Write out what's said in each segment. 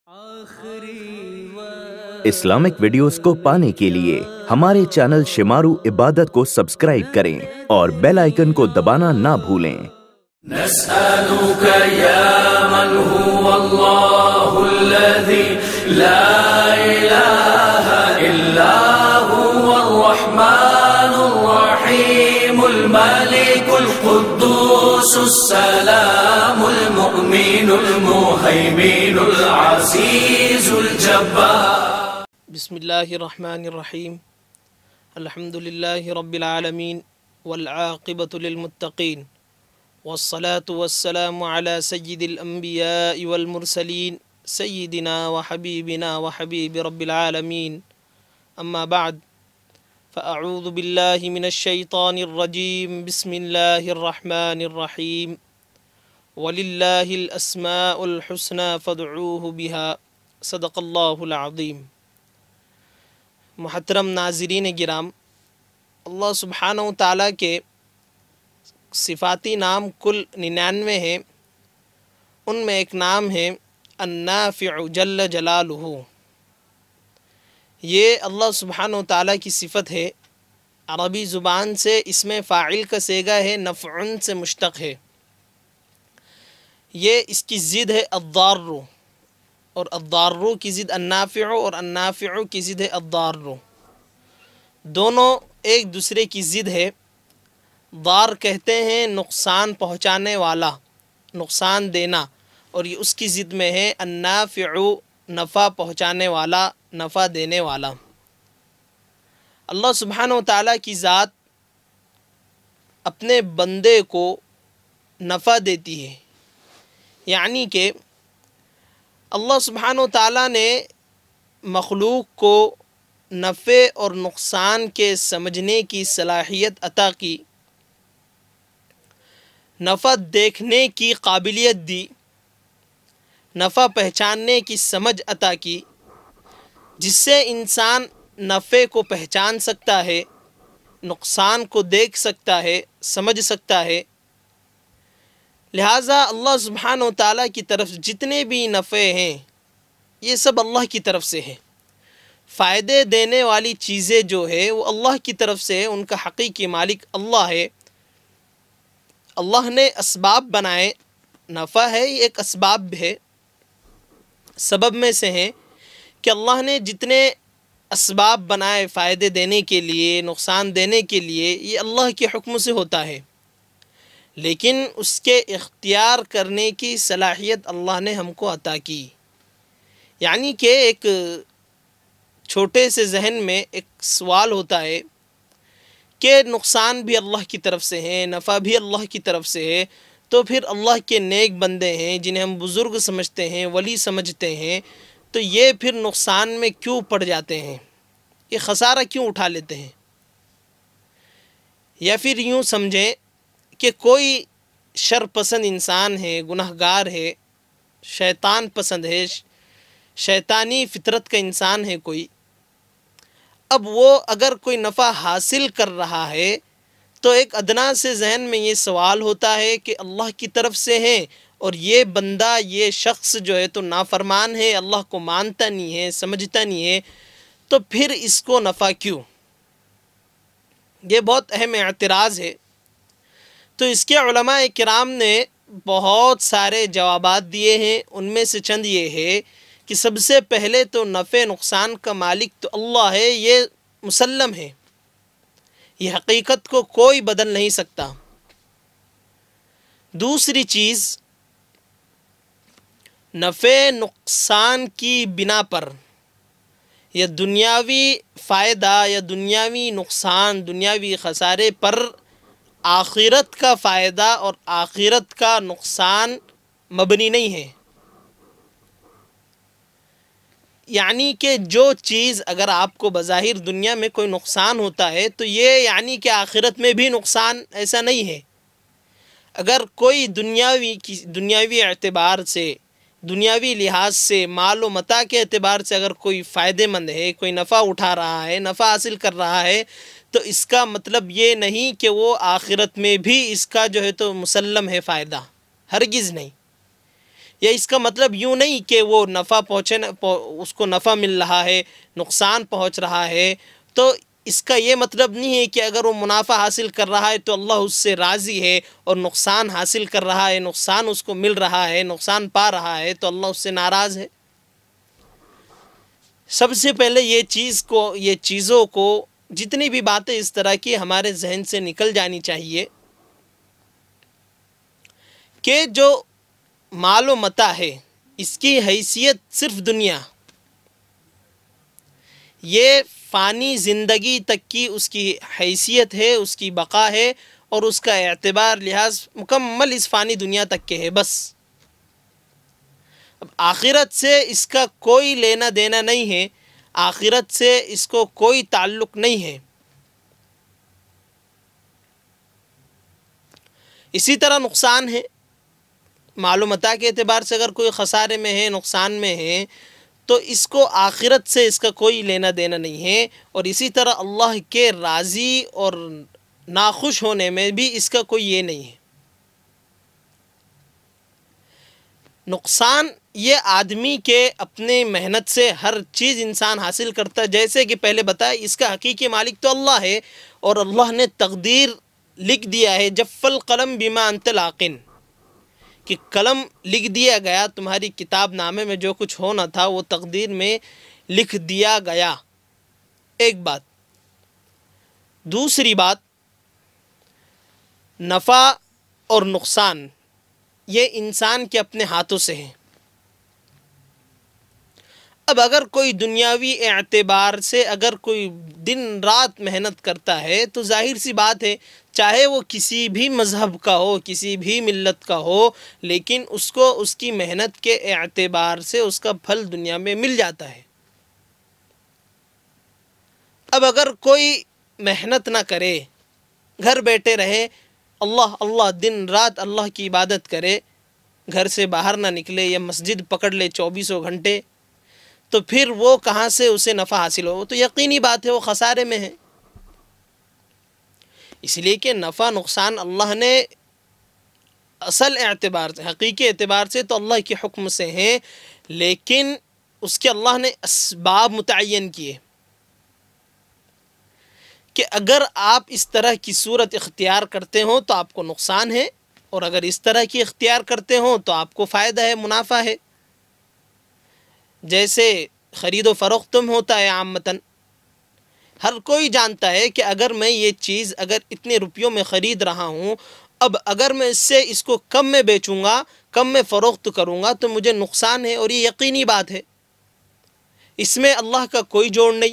Islamic videos को पाने के लिए हमारे चैनल शिमारू इबादत को सब्सक्राइब करें और बेल आइकन को दबाना ना भूलें। नस्अलुका या मन हुवल्लाहुल्लज़ी ला इलाहा इल्ला हुवल रहमानुर रहीमुल मालिकुल कुद्दूसुस सलामुल मुमिनुल मुहैमिनुल अज़ीजुल जब्बार। बिस्मिल्लाहिर्रहमानिर्रहीम। अल्हम्दुलिल्लाहि रब्बिल आलमीन वल आक़िबतु लिल मुत्तक़ीन वस्सलातु वस्सलामु अला सय्यिदिल अंबियाइ वल मुरसलीन सय्यिदिना व हबीबिना व हबीबि रब्बिल आलमीन। अम्मा बाद फ़अऊज़ु बिल्लाहि मिनश शैतानिर रजीम। बिस्मिल्लाहिर्रहमानिर्रहीम। वलिल्लाहिल अस्माउल हुस्ना फ़दऊहु बिहा सदक़ल्लाहुल अज़ीम। मुहतरम नाज़रीन गिराम, अल्लाह सुब्हानहु व तआला के सिफ़ाती नाम कुल 99 हैं। उनमें एक नाम है अन्नाफ़िउ जल्ल जलालुहु। ये अल्लाह सुब्हानहु व तआला की सिफ़त है। अरबी ज़ुबान से इसमें फ़ाइल का सेगा है, नफ़उन से मुश्तक़ है। ये इसकी ज़िद है अद्दार्रु, और अद्दार्रु की ज़िद अन्नाफ़िउ और अन्नाफ़िउ की ज़िद है अद्दार्रु। दोनों एक दूसरे की ज़िद है। दार कहते हैं नुक़सान पहुँचाने वाला, नुक़सान देना, और ये उसकी ज़िद में है अन्नाफ़िउ, नफ़ा पहुँचाने वाला, नफ़ा देने वाला। अल्लाह सुब्हानहु व तआला की ज़ात अपने बंदे को नफ़ा देती है, यानी कि अल्लाह सुब्हानहु व तआला ने मखलूक को नफ़े और नुक़सान के समझने की सलाहियत अता की, नफ़ा देखने की काबिलियत दी, नफ़ा पहचानने की समझ अता की, जिससे इंसान नफ़े को पहचान सकता है, नुक़सान को देख सकता है, समझ सकता है। लिहाजा अल्लाह सुब्हानहु व तआला की तरफ जितने भी नफ़े हैं ये सब अल्लाह की तरफ से है। फ़ायदे देने वाली चीज़ें जो है वो अल्लाह की तरफ से है, उनका हक़ीक़ी मालिक अल्लाह है। अल्लाह ने असबाब बनाए, नफ़ा है ये एक असबाब है, सबब में से है कि अल्लाह ने जितने असबाब बनाए फ़ायदे देने के लिए, नुक़सान देने के लिए, ये अल्लाह के हुक्म से होता है। लेकिन उसके इख्तियार करने की सलाहियत अल्लाह ने हमको अता की। यानी कि एक छोटे से जहन में एक सवाल होता है कि नुक़सान भी अल्लाह की तरफ से है, नफ़ा भी अल्लाह की तरफ से है, तो फिर अल्लाह के नेक बंदे हैं जिन्हें हम बुज़ुर्ग समझते हैं, वली समझते हैं, तो ये फिर नुक़सान में क्यों पड़ जाते हैं, ये ख़सारा क्यों उठा लेते हैं। या फिर यूँ समझें कि कोई शर पसंद इंसान है, गुनहगार है, शैतान पसंद है, शैतानी फ़ितरत का इंसान है कोई। अब वो अगर कोई नफ़ा हासिल कर रहा है तो एक अदना से जहन में ये सवाल होता है कि अल्लाह की तरफ से है और ये बंदा, ये शख्स जो है तो नाफरमान है, अल्लाह को मानता नहीं है, समझता नहीं है, तो फिर इसको नफ़ा क्यों। ये बहुत अहम एतराज़ है। तो इसके उलमा किराम ने बहुत सारे जवाबात दिए हैं। उनमें से चंद ये है कि सबसे पहले तो नफ़े नुक़सान का मालिक तो अल्लाह है, ये मुसल्लम है, ये हकीकत को कोई बदल नहीं सकता। दूसरी चीज़, नफ़े नुक़सान की बिना पर या दुनियावी फ़ायदा या दुनियावी नुक़सान, दुनियावी ख़सारे पर आखिरत का फ़ायदा और आखिरत का नुक़सान मबनी नहीं है। यानी कि जो चीज़ अगर आपको बज़ाहिर दुनिया में कोई नुक़सान होता है तो ये यानी कि आखिरत में भी नुक़सान, ऐसा नहीं है। अगर कोई दुनियावी एतबार से, दुनियावी लिहाज से, माल व मता के एतबार से अगर कोई फ़ायदेमंद है, कोई नफ़ा उठा रहा है, नफ़ा हासिल कर रहा है, तो इसका मतलब ये नहीं कि वो आखिरत में भी इसका जो है तो मुसल्लम है फ़ायदा, हरगिज़ नहीं। یا اس کا مطلب یوں نہیں کہ وہ نفع اس کو نفع مل رہا ہے، نقصان پہنچ رہا ہے، تو اس کا یہ مطلب نہیں ہے کہ اگر وہ منافع حاصل کر رہا ہے تو اللہ اس سے راضی ہے، اور نقصان حاصل کر رہا ہے، نقصان اس کو مل رہا ہے، نقصان پا رہا ہے، تو اللہ اس سے ناراض ہے۔ سب سے پہلے یہ چیزوں کو جتنی بھی باتیں اس طرح کی ہمارے ذہن سے نکل جانی چاہیے کہ جو مال و متاع ہے اس کی حیثیت صرف دنیا، یہ فانی زندگی تک کی اس کی حیثیت ہے، اس کی بقا ہے، اور اس کا اعتبار لحاظ مکمل اس فانی دنیا تک کے ہے بس۔ اب آخرت سے اس کا کوئی لینا دینا نہیں ہے، آخرت سے اس کو کوئی تعلق نہیں ہے۔ اسی طرح نقصان ہے، مال و متاع کے اعتبار سے اگر کوئی خسارے میں ہے، نقصان میں ہے، تو اس کو آخرت سے اس کا کوئی لینا دینا نہیں ہے، اور اسی طرح اللہ کے راضی اور ناخوش ہونے میں بھی اس کا کوئی یہ نہیں ہے۔ نقصان یہ آدمی کے اپنے محنت سے ہر چیز انسان حاصل کرتا ہے، جیسے کہ پہلے بتایا اس کا حقیقی مالک تو اللہ ہے، اور اللہ نے تقدیر لکھ دیا ہے، جف القلم بما انت لاقن، کہ قلم لکھ دیا گیا، تمہاری کتاب نامے میں جو کچھ ہونا تھا وہ تقدیر میں لکھ دیا گیا۔ ایک بات۔ دوسری بات، نفع اور نقصان یہ انسان کے اپنے ہاتھوں سے ہیں۔ اب اگر کوئی دنیاوی اعتبار سے اگر کوئی دن رات محنت کرتا ہے تو ظاہر سی بات ہے، چاہے وہ کسی بھی مذہب کا ہو، کسی بھی ملت کا ہو، لیکن اس کو اس کی محنت کے اعتبار سے اس کا پھل دنیا میں مل جاتا ہے۔ اب اگر کوئی محنت نہ کرے، گھر بیٹھے رہے، اللہ اللہ دن رات اللہ کی عبادت کرے، گھر سے باہر نہ نکلے یا مسجد پکڑ لے 24 گھنٹے، تو پھر وہ کہاں سے اسے نفع حاصل ہو؟ تو یقینی بات ہے وہ خسارے میں ہے۔ اس لیے کہ نفع نقصان اللہ نے اصل اعتبار سے، حقیقی اعتبار سے تو اللہ کے حکم سے ہیں، لیکن اس کے اللہ نے اسباب متعین کیے کہ اگر آپ اس طرح کی صورت اختیار کرتے ہوں تو آپ کو نقصان ہے، اور اگر اس طرح کی اختیار کرتے ہوں تو آپ کو فائدہ ہے، منافع ہے۔ جیسے خرید و فروخت تم ہوتا ہے عامتاً، ہر کوئی جانتا ہے کہ اگر میں یہ چیز اگر اتنے روپیوں میں خرید رہا ہوں، اب اگر میں اس کو کم میں بیچوں گا، کم میں فروخت کروں گا تو مجھے نقصان ہے، اور یہ یقینی بات ہے، اس میں اللہ کا کوئی جوڑ نہیں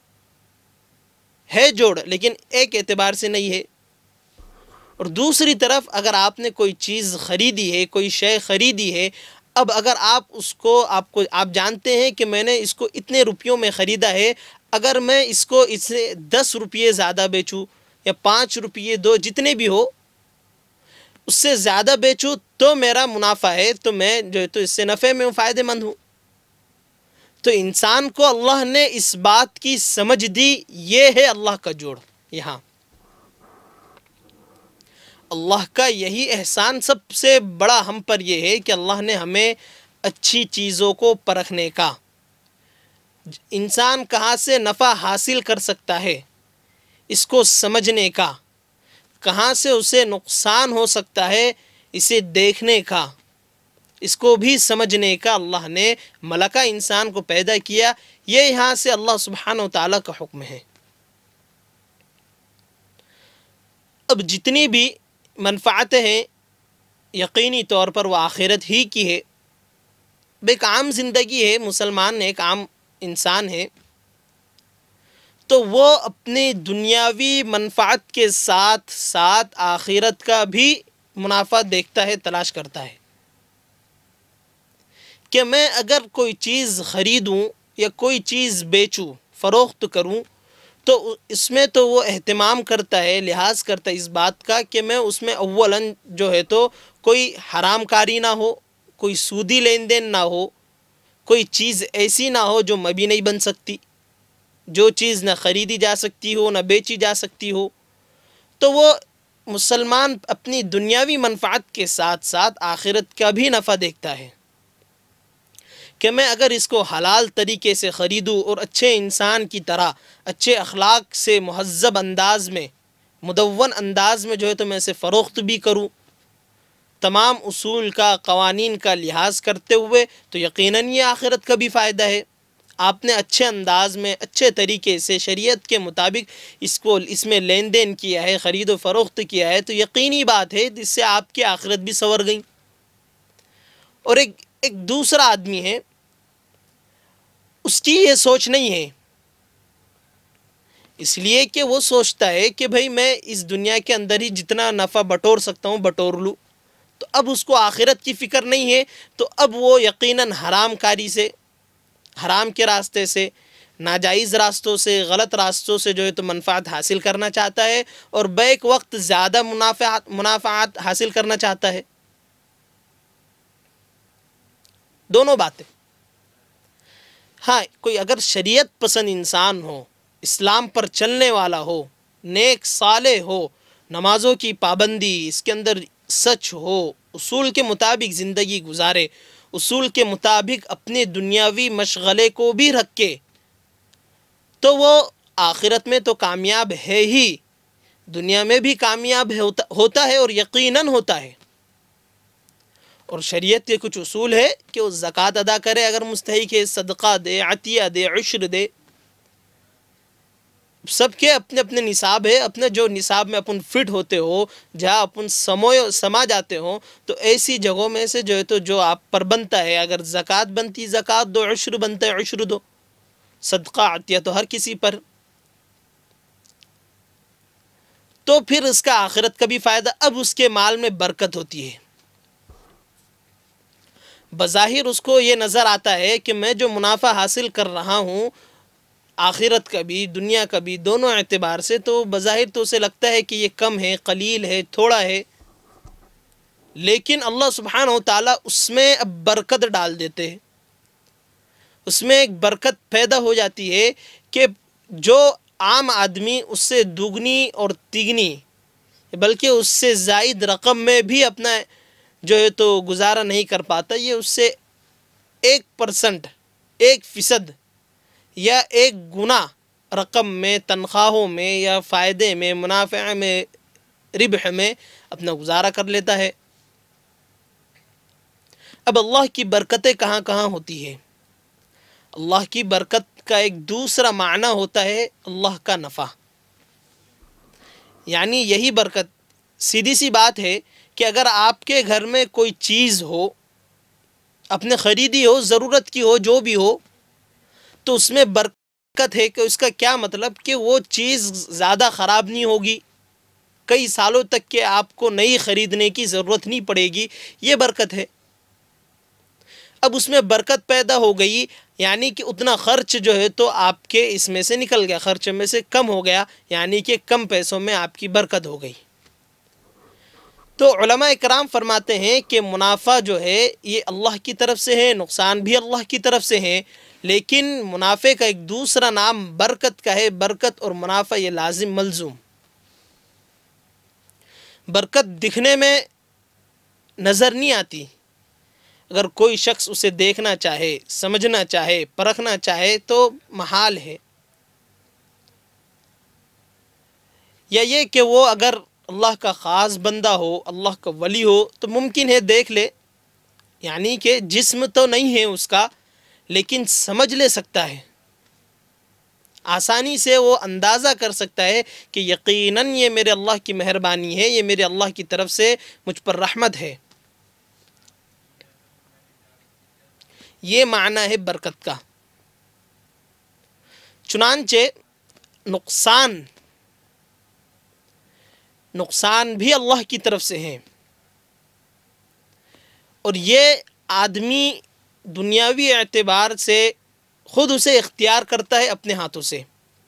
ہے، جوڑ لیکن ایک اعتبار سے نہیں ہے۔ اور دوسری طرف اگر آپ نے کوئی چیز خریدی ہے، کوئی شے خریدی ہے، اب اگر آپ جانتے ہیں کہ میں نے اس کو اتنے روپیوں میں خریدا ہے، اگر میں اس کو اس سے 10 روپیے زیادہ بیچوں یا 5 روپیے جتنے بھی ہو اس سے زیادہ بیچوں تو میرا منافع ہے، تو میں جو ہے تو اس سے نفع میں فائدہ مند ہوں۔ تو انسان کو اللہ نے اس بات کی سمجھ دی، یہ ہے اللہ کا جوڑ۔ یہاں اللہ کا یہی احسان سب سے بڑا ہم پر یہ ہے کہ اللہ نے ہمیں اچھی چیزوں کو پرکھنے کا، انسان کہاں سے نفع حاصل کر سکتا ہے اس کو سمجھنے کا، کہاں سے اسے نقصان ہو سکتا ہے اسے دیکھنے کا، اس کو بھی سمجھنے کا اللہ نے ملکہ انسان کو پیدا کیا۔ یہ یہاں سے اللہ سبحانہ و تعالیٰ کا حکم ہے۔ اب جتنی بھی منفعتیں ہیں یقینی طور پر وہ آخرت ہی کی ہے۔ ایک عام زندگی ہے، مسلمان ایک عام انسان ہے، تو وہ اپنی دنیاوی منفعت کے ساتھ ساتھ آخرت کا بھی منافع دیکھتا ہے، تلاش کرتا ہے کہ میں اگر کوئی چیز خریدوں یا کوئی چیز بیچوں، فروخت کروں، تو اس میں تو وہ اہتمام کرتا ہے، لحاظ کرتا ہے اس بات کا کہ میں اس میں اولاً جو ہے تو کوئی حرام کاری نہ ہو، کوئی سودی لین دین نہ ہو، کوئی چیز ایسی نہ ہو جو مبی نہیں بن سکتی، جو چیز نہ خریدی جا سکتی ہو نہ بیچی جا سکتی ہو۔ تو وہ مسلمان اپنی دنیاوی منفعت کے ساتھ ساتھ آخرت کا بھی نفع دیکھتا ہے۔ کہ میں اگر اس کو حلال طریقے سے خریدوں اور اچھے انسان کی طرح اچھے اخلاق سے مہذب انداز میں مدون انداز میں جو ہے تو میں اسے فروخت بھی کروں تمام اصول کا قوانین کا لحاظ کرتے ہوئے، تو یقیناً یہ آخرت کا بھی فائدہ ہے۔ آپ نے اچھے انداز میں اچھے طریقے سے شریعت کے مطابق اس میں لین دین کیا ہے، خرید و فروخت کیا ہے، تو یقینی بات ہے جس سے آپ کی آخرت بھی سنور گئی۔ اور ایک دوسرا آدمی ہے، اس کی یہ سوچ نہیں ہے، اس لیے کہ وہ سوچتا ہے کہ بھئی میں اس دنیا کے اندر ہی جتنا نفع بٹور سکتا ہوں بٹور لوں، تو اب اس کو آخرت کی فکر نہیں ہے، تو اب وہ یقیناً حرام کاری سے، حرام کے راستے سے، ناجائز راستوں سے، غلط راستوں سے جو ہے تو منفعت حاصل کرنا چاہتا ہے اور بیک وقت زیادہ منافعات حاصل کرنا چاہتا ہے۔ دونوں باتیں۔ ہاں، کوئی اگر شریعت پسند انسان ہو، اسلام پر چلنے والا ہو، نیک صالح ہو، نمازوں کی پابندی، اس کے اندر سچ ہو، اصول کے مطابق زندگی گزارے، اصول کے مطابق اپنے دنیاوی مشغلے کو بھی رکھے، تو وہ آخرت میں تو کامیاب ہے ہی، دنیا میں بھی کامیاب ہوتا ہے اور یقیناً ہوتا ہے۔ اور شریعت کے کچھ اصول ہے کہ وہ زکوٰۃ ادا کرے اگر مستحق ہے، صدقہ دے، عطیہ دے، عشر دے، سب کے اپنے اپنے نصاب ہے، اپنے جو نصاب میں اپن فٹ ہوتے ہو، جہاں اپن سما جاتے ہوں، تو ایسی جگہوں میں سے جو ہے تو جو آپ پر بنتا ہے، اگر زکوٰۃ بنتی زکوٰۃ دو، عشر بنتا ہے عشر دو، صدقہ عطیہ تو ہر کسی پر، تو پھر اس کا آخرت کا بھی فائدہ، اب اس کے مال میں برکت ہوتی ہے۔ بظاہر اس کو یہ نظر آتا ہے کہ میں جو منافع حاصل کر رہا ہوں آخرت کا بھی دنیا کا بھی دونوں اعتبار سے، تو بظاہر تو اسے لگتا ہے کہ یہ کم ہے، قلیل ہے، تھوڑا ہے، لیکن اللہ سبحانہ و تعالیٰ اس میں اب برکت ڈال دیتے ہیں، اس میں ایک برکت پیدا ہو جاتی ہے کہ جو عام آدمی اس سے دوگنی اور تیگنی بلکہ اس سے زائد رقم میں بھی اپنا جو ہے تو گزارا نہیں کر پاتا، یہ اس سے 1%، 1% یا 1 گنا رقم میں، تنخواہوں میں یا فائدے میں، منافع میں، ربح میں اپنا گزارا کر لیتا ہے۔ اب اللہ کی برکتیں کہاں کہاں ہوتی ہے؟ اللہ کی برکت کا ایک دوسرا معنی ہوتا ہے اللہ کا نفع، یعنی یہی برکت، سیدھی سی بات ہے کہ اگر آپ کے گھر میں کوئی چیز ہو، اپنے خریدی ہو، ضرورت کی ہو، جو بھی ہو، تو اس میں برکت ہے، کہ اس کا کیا مطلب کہ وہ چیز زیادہ خراب نہیں ہوگی، کئی سالوں تک کہ آپ کو نئی خریدنے کی ضرورت نہیں پڑے گی، یہ برکت ہے۔ اب اس میں برکت پیدا ہو گئی، یعنی کہ اتنا خرچ جو ہے تو آپ کے اس میں سے نکل گیا، خرچ میں سے کم ہو گیا، یعنی کہ کم پیسوں میں آپ کی برکت ہو گئی۔ تو علماء اکرام فرماتے ہیں کہ منافع جو ہے یہ اللہ کی طرف سے ہے، نقصان بھی اللہ کی طرف سے ہے، لیکن منافع کا ایک دوسرا نام برکت کا ہے۔ برکت اور منافع یہ لازم ملزوم۔ برکت دکھنے میں نظر نہیں آتی، اگر کوئی شخص اسے دیکھنا چاہے، سمجھنا چاہے، پرکھنا چاہے تو محال ہے، یا یہ کہ وہ اگر اللہ کا خاص بندہ ہو، اللہ کا ولی ہو تو ممکن ہے دیکھ لے، یعنی کہ جسم تو نہیں ہے اس کا لیکن سمجھ لے سکتا ہے، آسانی سے وہ اندازہ کر سکتا ہے کہ یقیناً یہ میرے اللہ کی مہربانی ہے، یہ میرے اللہ کی طرف سے مجھ پر رحمت ہے۔ یہ معنی ہے برکت کا۔ چنانچہ نقصان بھی اللہ کی طرف سے ہیں، اور یہ آدمی دنیاوی اعتبار سے خود اسے اختیار کرتا ہے اپنے ہاتھوں سے۔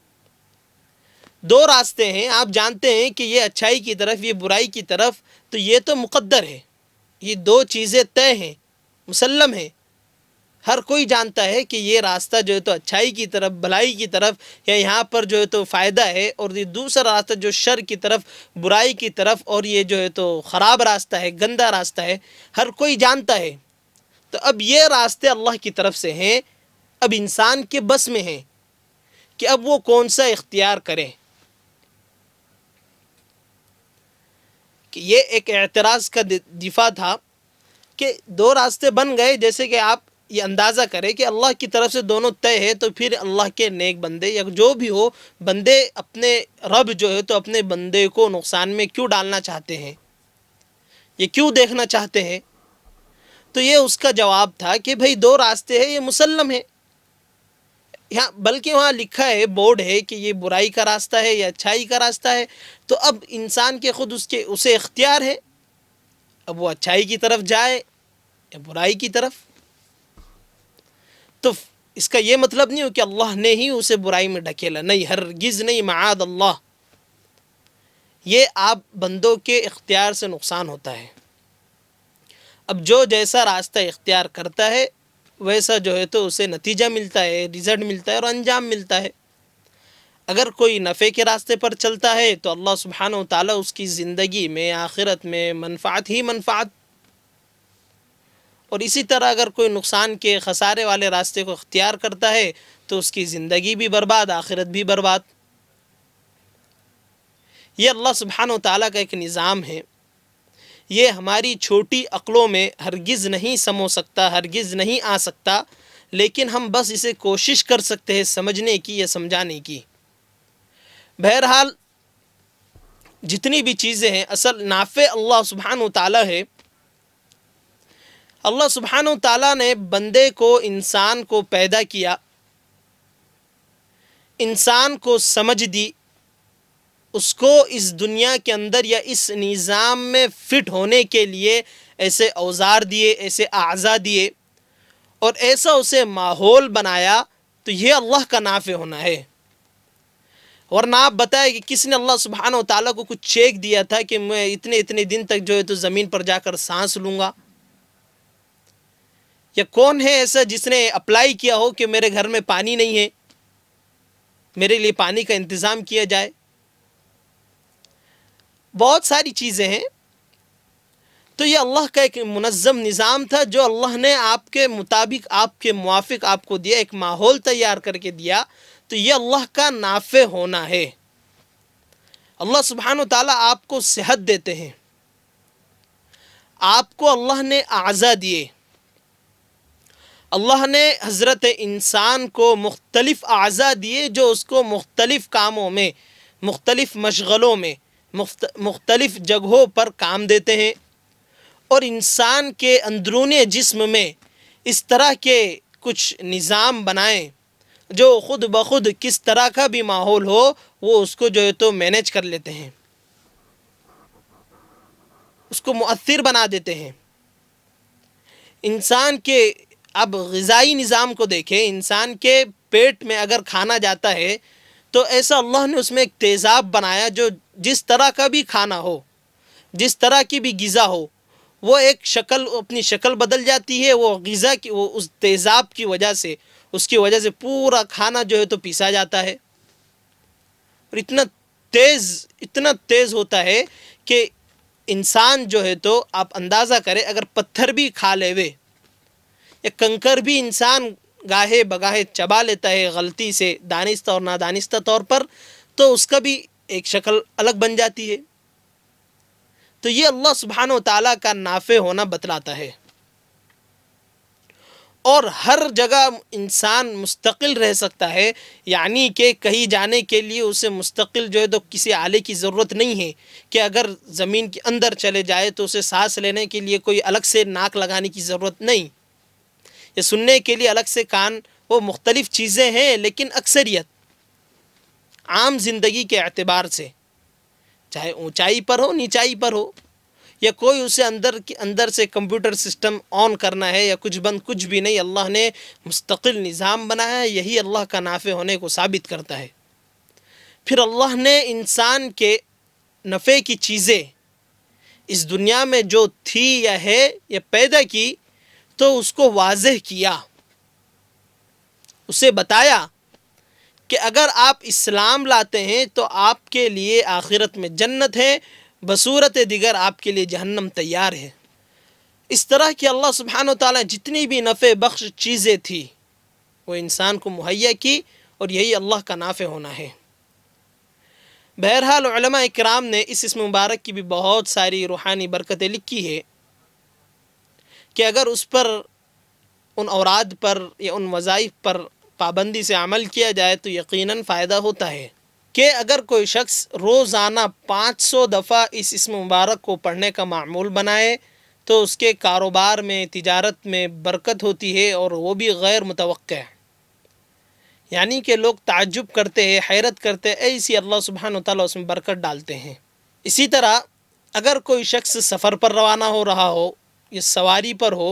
2 راستے ہیں، آپ جانتے ہیں کہ یہ اچھائی کی طرف، یہ برائی کی طرف، تو یہ تو مقدر ہے، یہ 2 چیزیں طے ہیں، مسلم ہیں، ہر کوئی جانتا ہے کہ یہ راستہ جو ہے تو اچھائی کی طرف، بھلائی کی طرف، یا یہاں پر جو ہے تو فائدہ ہے، اور یہ دوسرا راستہ جو شر کی طرف، برائی کی طرف، اور یہ جو ہے تو خراب راستہ ہے، گندا راستہ ہے، ہر کوئی جانتا ہے۔ تو اب یہ راستے اللہ کی طرف سے ہیں، اب انسان کے بس میں ہیں کہ اب وہ کون سا اختیار کرے. کہ یہ ایک اعتراض کا دفاع تھا کہ دو راستے بن گئے. جیسے کہ آپ یہ اندازہ کریں کہ اللہ کی طرف سے دونوں طے ہے، تو پھر اللہ کے نیک بندے یا جو بھی ہو بندے اپنے رب جو ہے تو اپنے بندے کو نقصان میں کیوں ڈالنا چاہتے ہیں، یہ کیوں دیکھنا چاہتے ہیں؟ تو یہ اس کا جواب تھا کہ بھئی دو راستے ہیں، یہ مسلم ہے. یہاں بلکہ وہاں لکھا ہے، بورڈ ہے کہ یہ برائی کا راستہ ہے یا اچھائی کا راستہ ہے. تو اب انسان کے خود اسے اختیار ہے، اب وہ اچھائی کی طرف جائے یا برائی کی طرف. تو اس کا یہ مطلب نہیں ہو کہ اللہ نے ہی اسے برائی میں ڈھکیلا، نہیں، ہرگز نہیں، معاذ اللہ. یہ آپ بندوں کے اختیار سے نقصان ہوتا ہے. اب جو جیسا راستہ اختیار کرتا ہے ویسا جو ہے تو اسے نتیجہ ملتا ہے، رزلٹ ملتا ہے اور انجام ملتا ہے. اگر کوئی نفع کے راستے پر چلتا ہے تو اللہ سبحانہ و تعالیٰ اس کی زندگی میں آخرت میں منفعت ہی منفعت، اور اسی طرح اگر کوئی نقصان کے خسارے والے راستے کو اختیار کرتا ہے تو اس کی زندگی بھی برباد، آخرت بھی برباد. یہ اللہ سبحانہ و تعالیٰ کا ایک نظام ہے. یہ ہماری چھوٹی عقلوں میں ہرگز نہیں سمو سکتا، ہرگز نہیں آ سکتا، لیکن ہم بس اسے کوشش کر سکتے ہیں سمجھنے کی یا سمجھانے کی. بہرحال جتنی بھی چیزیں ہیں، اصل نافع اللہ سبحانہ و تعالیٰ ہے. اللہ سبحانہ و تعالیٰ نے بندے کو، انسان کو پیدا کیا، انسان کو سمجھ دی، اس کو اس دنیا کے اندر یا اس نظام میں فٹ ہونے کے لیے ایسے اوزار دیے، ایسے اعضاء دیے اور ایسا اسے ماحول بنایا. تو یہ اللہ کا نافع ہونا ہے. ورنہ آپ بتائیں کہ کس نے اللہ سبحانہ و تعالیٰ کو کچھ چیک دیا تھا کہ میں اتنے دن تک جو ہے تو زمین پر جا کر سانس لوں گا؟ یا کون ہے ایسا جس نے اپلائی کیا ہو کہ میرے گھر میں پانی نہیں ہے، میرے لیے پانی کا انتظام کیا جائے؟ بہت ساری چیزیں ہیں. تو یہ اللہ کا ایک منظم نظام تھا جو اللہ نے آپ کے مطابق، آپ کے موافق آپ کو دیا، ایک ماحول تیار کر کے دیا. تو یہ اللہ کا نافع ہونا ہے. اللہ سبحانہ و تعالیٰ آپ کو صحت دیتے ہیں، آپ کو اللہ نے اعضاء دیے. اللہ نے حضرت انسان کو مختلف اعضاء دیے جو اس کو مختلف کاموں میں، مختلف مشغلوں میں، مختلف جگہوں پر کام دیتے ہیں. اور انسان کے اندرون جسم میں اس طرح کے کچھ نظام بنائیں جو خود بخود کس طرح کا بھی ماحول ہو وہ اس کو جو ہے تو مینیج کر لیتے ہیں، اس کو مؤثر بنا دیتے ہیں. انسان کے اب غذائی نظام کو دیکھیں، انسان کے پیٹ میں اگر کھانا جاتا ہے تو ایسا اللہ نے اس میں ایک تیزاب بنایا جو جس طرح کا بھی کھانا ہو، جس طرح کی بھی غذا ہو، وہ ایک شکل، اپنی شکل بدل جاتی ہے. وہ غذا کی، وہ اس تیزاب کی وجہ سے، اس کی وجہ سے پورا کھانا جو ہے تو پیسا جاتا ہے. اور اتنا تیز ہوتا ہے کہ انسان جو ہے تو آپ اندازہ کریں اگر پتھر بھی کھا لے وے یا کنکر بھی انسان گاہے بگاہے چبا لیتا ہے غلطی سے، دانستہ اور نادانستہ طور پر، تو اس کا بھی ایک شکل الگ بن جاتی ہے. تو یہ اللہ سبحانہ و تعالیٰ کا نافع ہونا بتلاتا ہے. اور ہر جگہ انسان مستقل رہ سکتا ہے، یعنی کہ کہیں جانے کے لیے اسے مستقل جو ہے تو کسی آلے کی ضرورت نہیں ہے کہ اگر زمین کے اندر چلے جائے تو اسے سانس لینے کے لیے کوئی الگ سے ناک لگانے کی ضرورت نہیں، یا سننے کے لیے الگ سے کان. وہ مختلف چیزیں ہیں لیکن اکثریت عام زندگی کے اعتبار سے، چاہے اونچائی پر ہو نیچائی پر ہو، یا کوئی اسے اندر سے کمپیوٹر سسٹم آن کرنا ہے یا کچھ بند، کچھ بھی نہیں. اللہ نے مستقل نظام بنایا ہے، یہی اللہ کا نافع ہونے کو ثابت کرتا ہے. پھر اللہ نے انسان کے نفع کی چیزیں اس دنیا میں جو تھی یا ہے یا پیدا کی تو اس کو واضح کیا، اسے بتایا کہ اگر آپ اسلام لاتے ہیں تو آپ کے لیے آخرت میں جنت ہے، بصورت دیگر آپ کے لیے جہنم تیار ہے. اس طرح کی اللہ سبحانہ وتعالی جتنی بھی نفع بخش چیزیں تھی وہ انسان کو مہیا کی، اور یہی اللہ کا نافع ہونا ہے۔ بہرحال علماء اکرام نے اس اسم مبارک کی بھی بہت ساری روحانی برکتیں لکھی ہے کہ اگر اس پر، ان اوراد پر یا ان وظائف پر پابندی سے عمل کیا جائے تو یقیناً فائدہ ہوتا ہے۔ کہ اگر کوئی شخص روزانہ 500 دفعہ اس اسم مبارک کو پڑھنے کا معمول بنائے تو اس کے کاروبار میں، تجارت میں برکت ہوتی ہے، اور وہ بھی غیر متوقع ہے، یعنی کہ لوگ تعجب کرتے ہیں، حیرت کرتے ہیں، ایسی اللہ سبحانہ وتعالیٰ اس میں برکت ڈالتے ہیں۔ اسی طرح اگر کوئی شخص سفر پر روانہ ہو رہا ہو یا سواری پر ہو،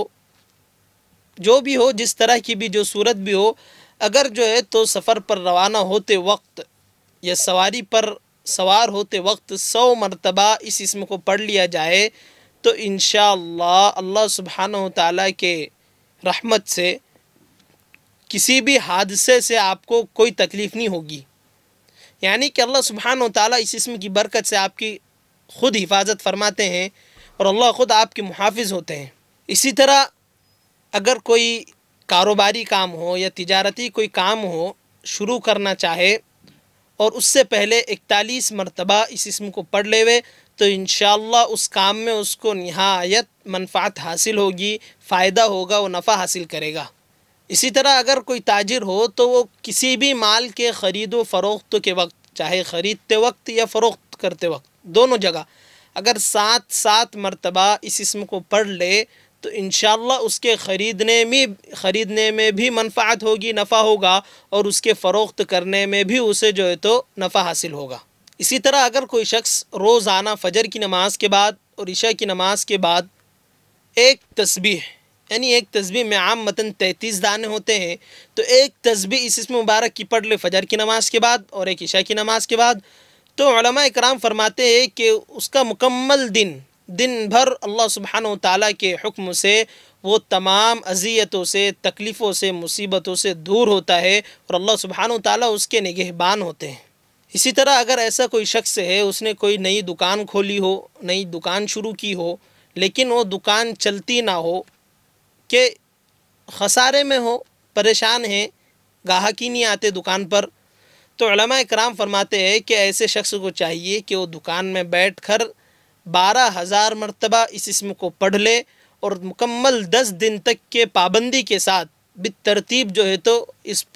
جو بھی ہو، جس طرح کی بھی جو صورت بھی ہو، اگر جو ہے تو سفر پر روانہ ہوتے وقت یا سواری پر سوار ہوتے وقت 100 مرتبہ اس اسم کو پڑھ لیا جائے تو انشاءاللہ اللہ سبحانہ وتعالیٰ کے رحمت سے کسی بھی حادثے سے آپ کو کوئی تکلیف نہیں ہوگی، یعنی کہ اللہ سبحانہ وتعالیٰ اس اسم کی برکت سے آپ کی خود حفاظت فرماتے ہیں، اور اللہ خود آپ کے محافظ ہوتے ہیں۔ اسی طرح اگر کوئی کاروباری کام ہو یا تجارتی کوئی کام ہو، شروع کرنا چاہے اور اس سے پہلے 41 مرتبہ اس اسم کو پڑھ لے وے تو انشاءاللہ اس کام میں اس کو نہایت منفعت حاصل ہوگی، فائدہ ہوگا، وہ نفع حاصل کرے گا۔ اسی طرح اگر کوئی تاجر ہو تو وہ کسی بھی مال کے خرید و فروخت کے وقت، چاہے خریدتے وقت یا فروخت کرتے وقت، دونوں جگہ اگر 7 مرتبہ اس اسم کو پڑھ لے تو انشاءاللہ اس کے خریدنے میں بھی منفعت ہوگی، نفع ہوگا، اور اس کے فروخت کرنے میں بھی اسے جو ہے تو نفع حاصل ہوگا۔ اسی طرح اگر کوئی شخص روزانہ فجر کی نماز کے بعد اور عشاء کی نماز کے بعد ایک تسبیح، یعنی ایک تسبیح میں عام متن 33 دانے ہوتے ہیں، تو ایک تسبیح اس اسم مبارک کی پڑھ لے فجر کی نماز کے بعد اور ایک عشاء کی نماز کے بعد، تو علماء اکرام فرماتے ہیں کہ اس کا مکمل دن بھر اللہ سبحانہ وتعالیٰ کے حکم سے وہ تمام اذیتوں سے، تکلیفوں سے، مصیبتوں سے دور ہوتا ہے، اور اللہ سبحانہ وتعالیٰ اس کے نگہبان ہوتے ہیں۔ اسی طرح اگر ایسا کوئی شخص ہے، اس نے کوئی نئی دکان کھولی ہو، نئی دکان شروع کی ہو، لیکن وہ دکان چلتی نہ ہو، کہ خسارے میں ہو، پریشان ہیں، گاہک ہی نہیں آتے دکان پر، تو علماء اکرام فرماتے ہیں کہ ایسے شخص کو چاہیے کہ وہ دکان میں بیٹھ کر 12,000 مرتبہ اس اسم کو پڑھ لے، اور مکمل 10 دن تک کے پابندی کے ساتھ بالترتیب جو ہے تو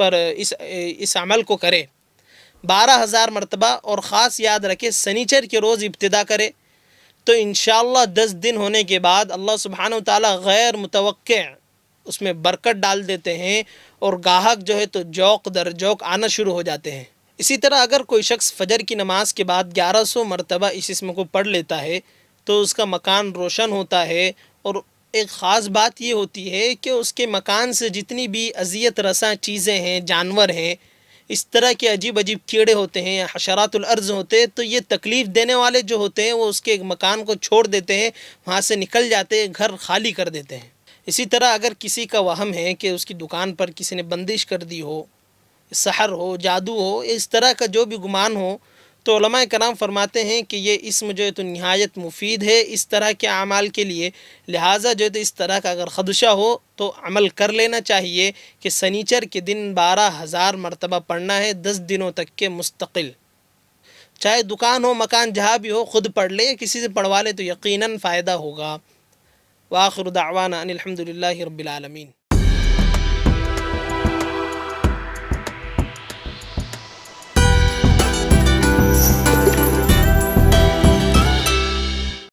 اس عمل کو کرے، 12,000 مرتبہ، اور خاص یاد رکھے سنیچر کے روز ابتدا کرے، تو انشاءاللہ 10 دن ہونے کے بعد اللہ سبحانہ وتعالیٰ غیر متوقع اس میں برکت ڈال دیتے ہیں، اور گاہک جو ہے تو جوق در جوق آنا شروع ہو جاتے ہیں۔ اسی طرح اگر کوئی شخص فجر کی نماز کے بعد 1100 مرتبہ اس اسم کو پڑھ لیتا ہے تو اس کا مکان روشن ہوتا ہے، اور ایک خاص بات یہ ہوتی ہے کہ اس کے مکان سے جتنی بھی اذیت رساں چیزیں ہیں، جانور ہیں، اس طرح کے عجیب کیڑے ہوتے ہیں یا حشرات الارض ہوتے ہیں، تو یہ تکلیف دینے والے جو ہوتے ہیں وہ اس کے مکان کو چھوڑ دیتے ہیں، وہاں سے نکل جاتے ہیں، گھر خالی کر دیتے ہیں۔ اسی طرح اگر کسی کا وہم ہے کہ اس کی دکان پر کسی نے بندش کر دی ہو، سحر ہو، جادو ہو، اس طرح کا جو بھی گمان ہو، تو علماء کرام فرماتے ہیں کہ یہ اسم جو ہے تو نہایت مفید ہے اس طرح کے اعمال کے لیے، لہٰذا جو ہے تو اس طرح کا اگر خدشہ ہو تو عمل کر لینا چاہیے کہ سنیچر کے دن 12,000 مرتبہ پڑھنا ہے 10 دنوں تک کے مستقل، چاہے دکان ہو، مکان جہاں بھی ہو، خود پڑھ لے یا کسی سے پڑھوا لے تو یقیناً فائدہ ہوگا۔ وآخر دعوانا ان الحمد للہ رب العالمین۔